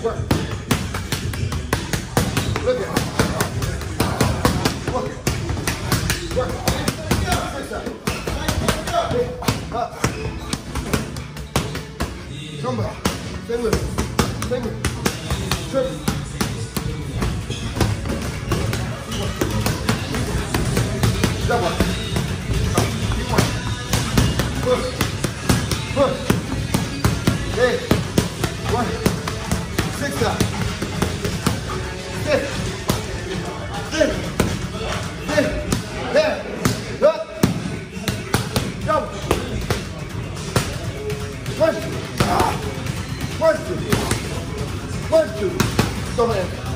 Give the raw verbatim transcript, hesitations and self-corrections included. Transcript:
Work. Look at it. Work it. Work it. Six up. Up. Come back. Stay with it. Stay with it. Triple. Double. Keep working. Push. Push. Eight. One. Six up. Six. Six. Six. Ten. Up. Double. One. Ah. One, two. One, two. Go ahead.